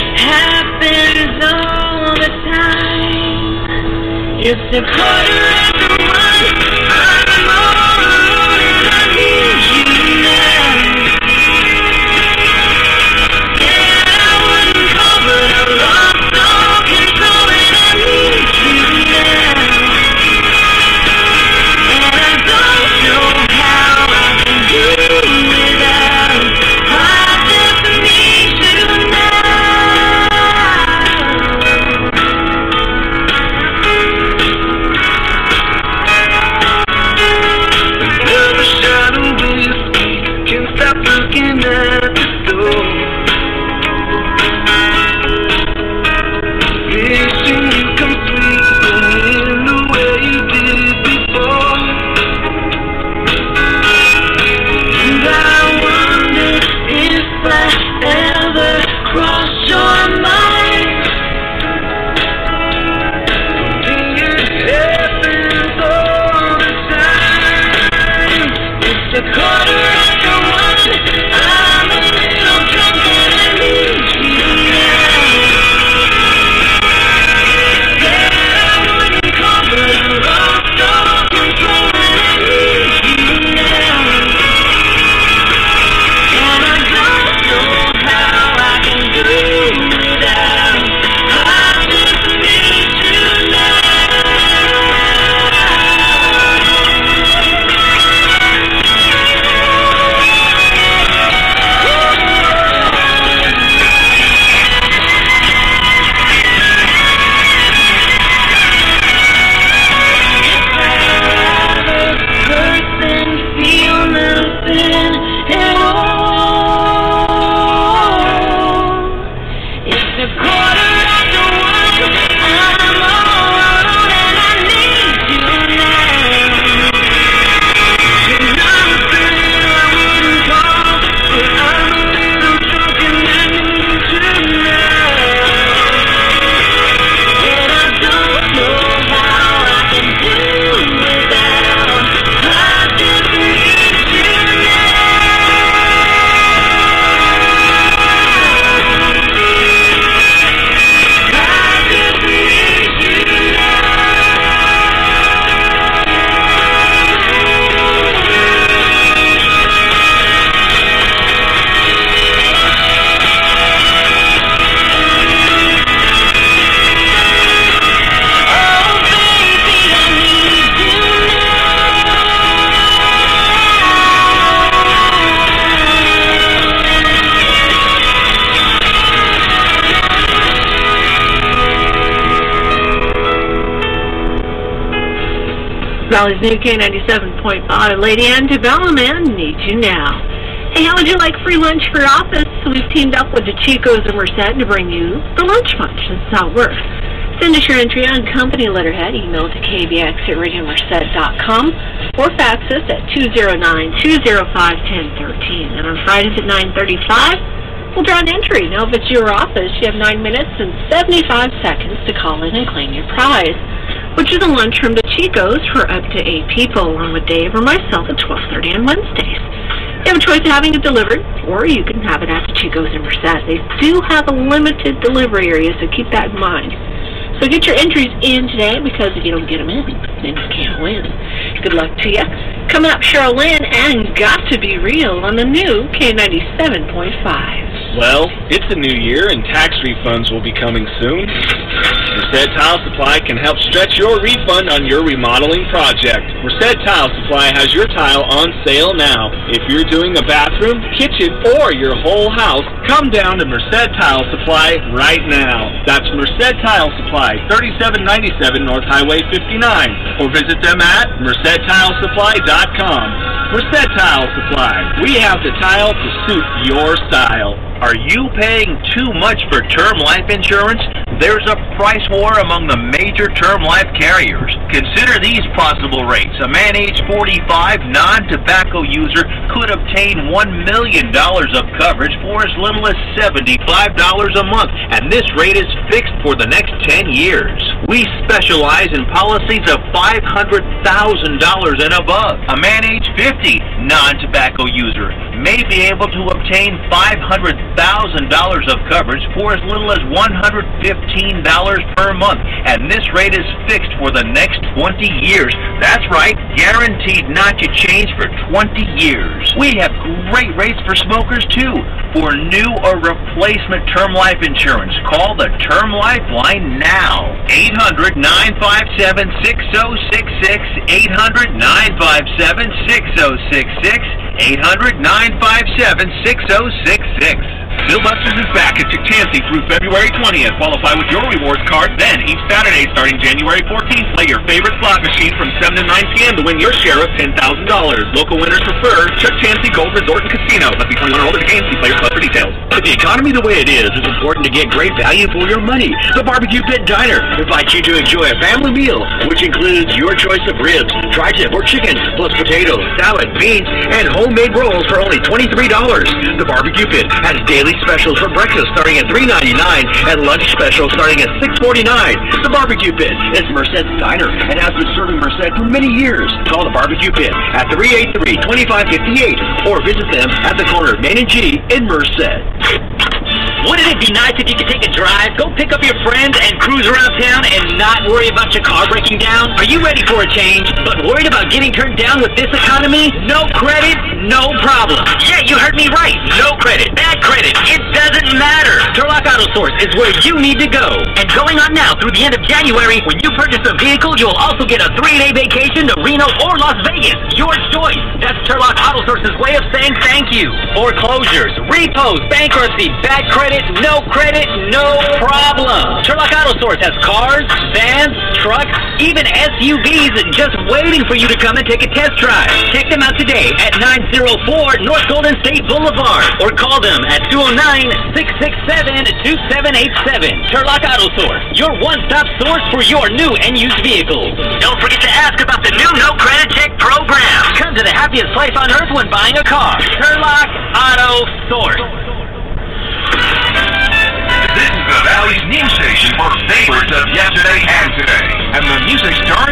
happens all the time. It's a quarter after one. I'm all alone and I need you now. Yeah, I wouldn't call, but I lost all control and I need you now. And I don't know how I can do without high definition now. Another shot of whiskey, can't stop looking at the door. Wishing you come sweeping in the way you did before. And I wonder if I ever cross your mind. It happens all the time. It's a quarter after one. I'm a little drunk and I need you now. Yeah, I wouldn't call, but I lost all control and I need you now. And I don't know how I can do without high definition now. Hurt than feel nothing at all. It's a quarter after one. I'm all alone and I need you now. And I'm afraid I wouldn't call, but I'm a little drunk and I need you now. And I don't know how I can do without high definition now. High definition now. Oh baby, I need you Valley's new K97.5, Lady Antebellum, and Need You Now. Hey, how would you like free lunch for your office? So we've teamed up with the Chicos and Merced to bring you the Lunch Munch. That's how it works. Send us your entry on company letterhead, email to kbx@radiomerced.com, or fax us at 209-205-1013. And on Fridays at 9:35, we'll draw an entry. Now, if it's your office, you have 9 minutes and 75 seconds to call in and claim your prize, which is a lunch from the Chicos for up to 8 people, along with Dave or myself at 12:30 on Wednesdays. You have a choice of having it delivered, or you can have it at the Chicos and Merced. They do have a limited delivery area, so keep that in mind. So get your entries in today, because if you don't get them in, then you can't win. Good luck to you. Coming up, Cheryl Lynn and Got to Be Real on the new K97.5. Well, it's a new year and tax refunds will be coming soon. Merced Tile Supply can help stretch your refund on your remodeling project. Merced Tile Supply has your tile on sale now. If you're doing a bathroom, kitchen, or your whole house, come down to Merced Tile Supply right now. That's Merced Tile Supply, 3797 North Highway 59, or visit them at mercedtilesupply.com. Merced Tile Supply. We have the tile to suit your style. Are you paying too much for term life insurance? There's a price war among the major term life carriers. Consider these possible rates. A man age 45, non-tobacco user, could obtain $1 million of coverage for as little as $75 a month, and this rate is fixed for the next 10 years. We specialize in policies of $500,000 and above. A man age 50, non-tobacco user, may be able to obtain $500,000 of coverage for as little as $115 per month. And this rate is fixed for the next 20 years. That's right, guaranteed not to change for 20 years. We have great rates for smokers, too. For new or replacement term life insurance, call the Term Lifeline now. 800-957-6066, 800-957-6066, 800-957-6066. Billbusters is back at Chancey through February 20th. Qualify with your rewards card. Then, each Saturday starting January 14th, play your favorite slot machine from 7 to 9 p.m. to win your share of $10,000. Local winners preferred. Check Chancey Gold Resort and Casino. Must be 21 or older to Chancey Players Club for details. With the economy the way it is, it's important to get great value for your money. The Barbecue Pit Diner invites you to enjoy a family meal, which includes your choice of ribs, tri-tip or chicken, plus potatoes, salad, beans, and homemade rolls for only $23. The Barbecue Pit has daily specials for breakfast starting at $3.99 and lunch specials starting at $6.49. The Barbecue Pit is Merced's diner and has been serving Merced for many years. Call the Barbecue Pit at 383-2558 or visit them at the corner of Main and G in Merced. Wouldn't it be nice if you could take a drive, go pick up your friends, and cruise around town and not worry about your car breaking down? Are you ready for a change, but worried about getting turned down with this economy? No credit, no problem. Yeah, you heard me right. No credit, bad credit, it doesn't matter. Turlock Auto Source is where you need to go. And going on now through the end of January, when you purchase a vehicle, you'll also get a 3-day vacation to Reno or Las Vegas. Your choice. That's Turlock Auto Source's way of saying thank you. Foreclosures, repos, bankruptcy, bad credit, no credit, no problem. Turlock Auto Source has cars, vans, trucks, even SUVs just waiting for you to come and take a test drive. Check them out today at 904 North Golden State Boulevard or call them at 209-667-2787. Turlock Auto Source, your one-stop source for your new and used vehicles. Don't forget to ask about the new No Credit Check program. Come to the happiest place on earth when buying a car. Turlock Auto Source. This is the Valley's news station for favorites of yesterday and today. And the music's turned